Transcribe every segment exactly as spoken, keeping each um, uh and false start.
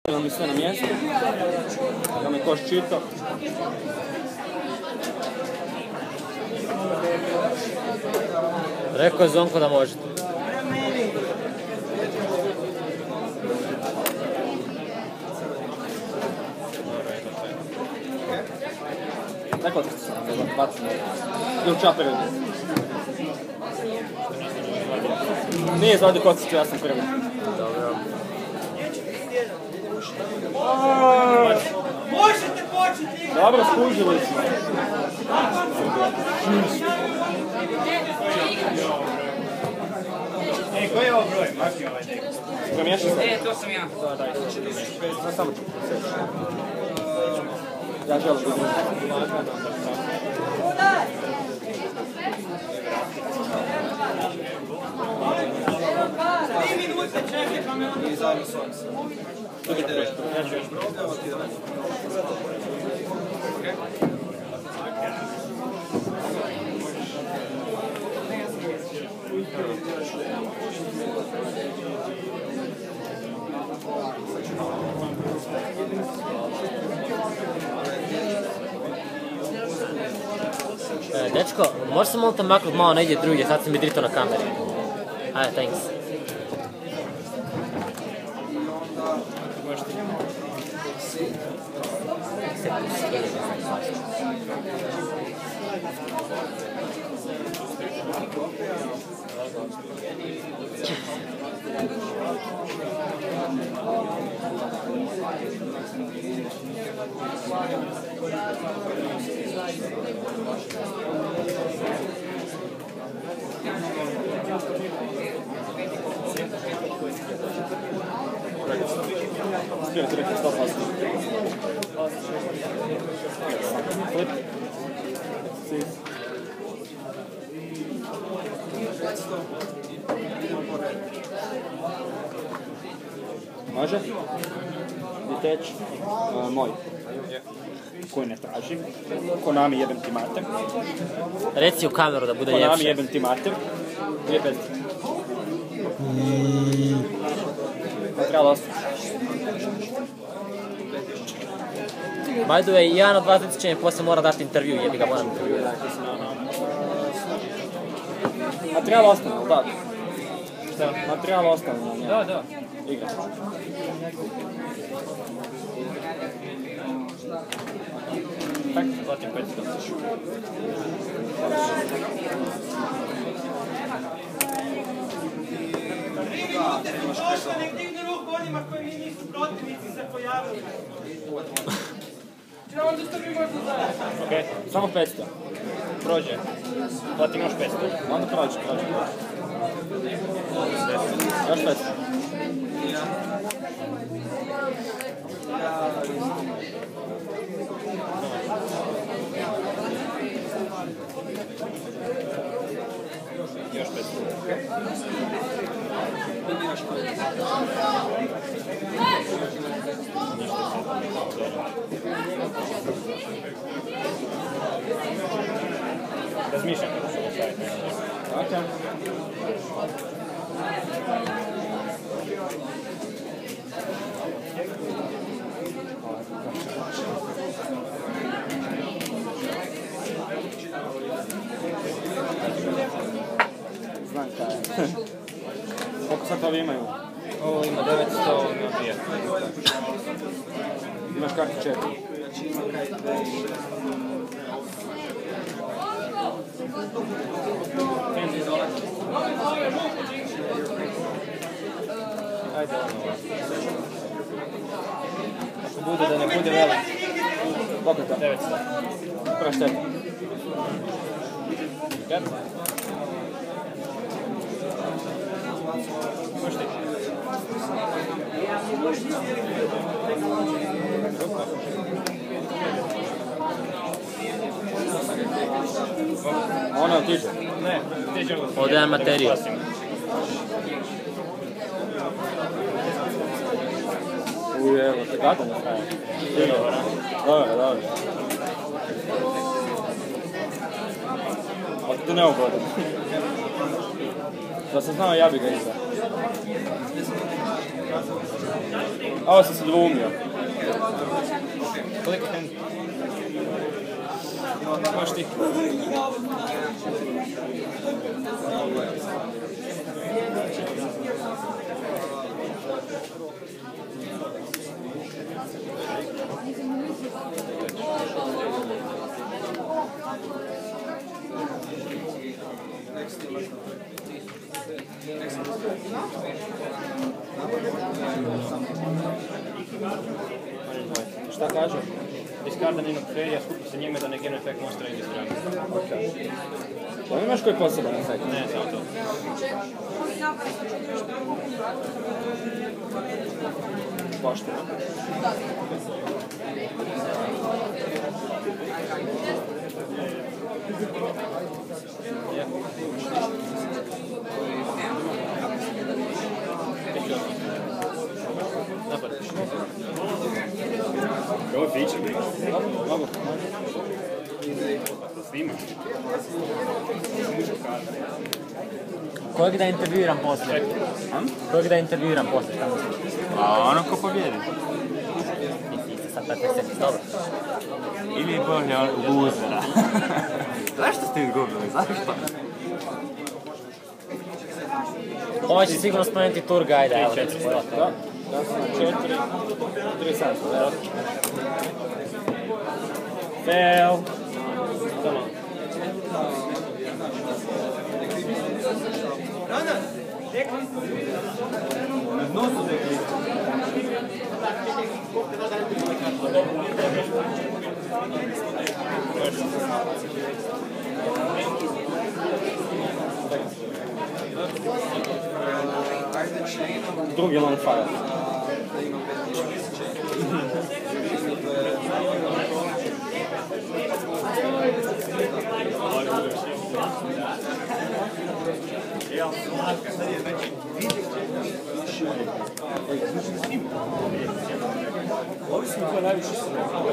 Da mi sve na mjestu, da me koš čito. Rekao je Zonko da možete. Tako što sam ga bacim. I u čaperu. Nije izvadio kocicu, ja sam prvi. Dobro. Možete početi! Dobro, skužili smo. E, koji je ovo broj? Maki ovaj nek. Promiješaj se. E, to sam ja. Da, daj. Ja samo ću. Ja želim da Tri minute čekaj, pa me onda zajedno s ovim. Ja ću još probljamo ti da ne. E, dečko, možeš se malo to maknut malo negdje drugdje, sad si mi drito na kameri. Ajde, thanks. Spirati rekli sto posto. Flip. Sis. Može? Diteć. Uh, moj. Koji ne tražim. Konami jebem ti mater. Reci u kameru da bude ljepše. Konami jebem ti mater. Dvije pet. Trebalo ostati. By the way, jedan od vas će mi poslije mora dati intervju, jebi ga moram intervju. Materijal ostane, ali da? Šta? Materijal ostane na njemu. Da, da. Igra. Tak, platim petsto. Prošlo, nek dignu ruku onima koji mi nisu protivnici se pojavili. Ja onda što mi možda zajedno. Okej, samo petsto. Prođe. Platim još petsto. Onda prođe, prođe, prođe. Još petsto. Još petsto. Razmišljam kako se postaviti. Ok. Znam kaj je. Koliko sad ovi imaju? Ovo ima devetsto na dvije. Imaš kartu četiri. Ajde, ono. Ako bude da ne bude velik. Koliko je to? devetsto. Prva šteta. Jel? Možeš ti? Ona otiče. Ne, tiđe ovo. Ode je materija. Uj, evo, te gata na kraju. Dobro, dobro. Ali to neugodan. Da sam znao, ja bi ga izdao. A ovo sam se dvoumio. Koliko hand? Možeš ti. Šta kaže? Diskarda Nino Ferija skupi sa njime da ne genu efekt monstera i distrana. Okej. Da imaš koji poseban efekt? Ne, samo to. Pošteno. Napad. Ovo je feature, ne? Mogu, mogu. Snima. Kojeg da intervjuiram poslije? Kojeg da intervjuiram poslije, šta misliš? A ono ko pobjedi. Nisi sad petnaest, dobro. Ili je bolje on luzera. Zašto ste izgubili? Zašto? Ovo će sigurno spomenuti tour guide, evo reci pojela. Da, ja sam na četiri, tri sedamsto, da? Fail. Samo. Drugi long fire. Ovisno ko najviše se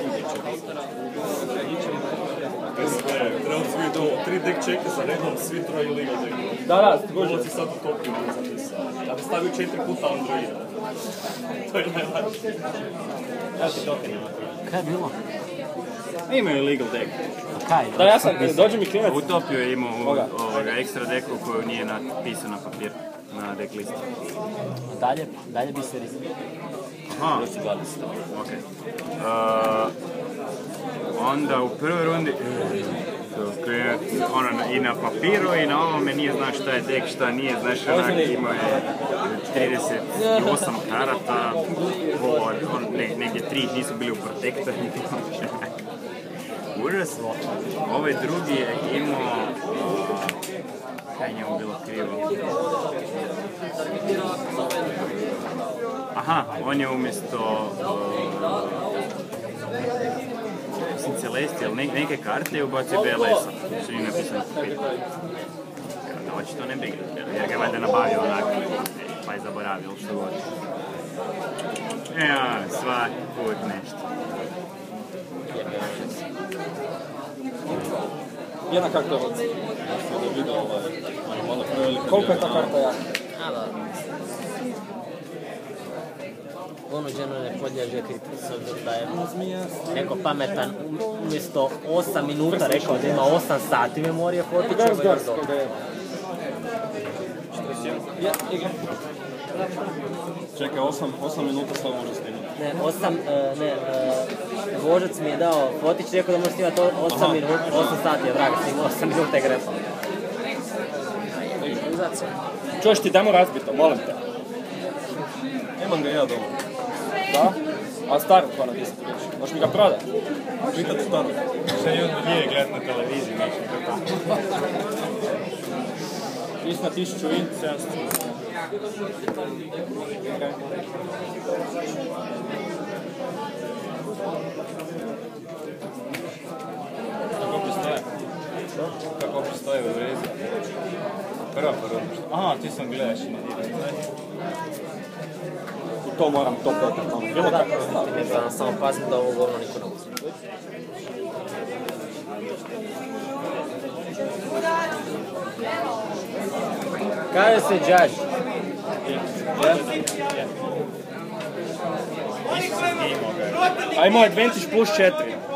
trebali svi do tri deck checka sa redom, svi troje illegal deck. Da, da, Ovo si sad u topu zapisao. Ja bi stavio četiri puta Androida. To je najlakše. Ja ti token ima. Kaj je bilo? Imaju illegal deck. Kaj? Da, ja sam, dođe mi klinac. Utopio je imao Koga? ovoga ekstra deku koju nije napisao na papir, na deck listu. Dalje, dalje bi se rizio. Aha, ok. Uh, onda u prvoj rundi, ono, i na papiru i na ovome nije znaš šta je deck, šta nije, znaš onak imao je trideset osam karata, ovo, on, ne, negdje tri ih nisu bili u protektoru. Užas. Ovaj drugi je imao, kaj je njemu bilo krivo? Aha, on je umjesto mislim Celestial, ne, neke karte je ubacio B L S-a, su im napisano na papiru. Da očito ne bi jer ga je valjda nabavio onako, pa je zaboravio što god. Ja, svaki put nešto. Jedna karta od... Koliko je ta karta jaka? A, da. Ponuđeno ne podlježe kritici, da je neko pametan umjesto osam minuta rekao da ima osam sati memorije fotića. Gars, gars, koga je. Ja, igra. Čekaj, osam minuta samo može snimati. Ne, osam, uh, ne, uh, Božac mi je dao fotić, rekao da može snimati osam minuta, osam sati je vraga snimao, osam minuta je grepao. Čuješ ti, damo razbito, molim te. Imam ga ja doma. Da? A staro to na disku reći. Možeš mi ga prodati? Pitat stano. Šta je on nije gledat na televiziji, nećem tako. Isna tisuću i sedamsto. Kako pristaje? Kako pristaje u rezi? Prva prva. Aha, ti sam gledaš i na divno. I to moram to prodati. Bilo kako je stalo. Da, samo pazim da ovo govno niko ne uzme. Kaže se judge. Yeah. Odigrano, A imao Advantage plus četiri.